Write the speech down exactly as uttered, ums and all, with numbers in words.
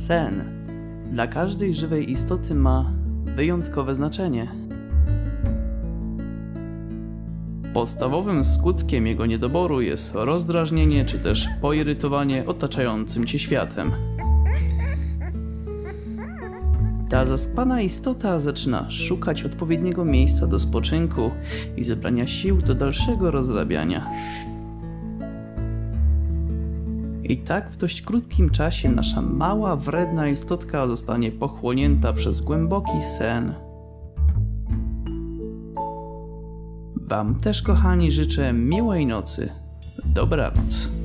Sen dla każdej żywej istoty ma wyjątkowe znaczenie. Podstawowym skutkiem jego niedoboru jest rozdrażnienie czy też poirytowanie otaczającym cię światem. Ta zaspana istota zaczyna szukać odpowiedniego miejsca do spoczynku i zebrania sił do dalszego rozrabiania. I tak w dość krótkim czasie nasza mała, wredna istotka zostanie pochłonięta przez głęboki sen. Wam też, kochani, życzę miłej nocy. Dobranoc.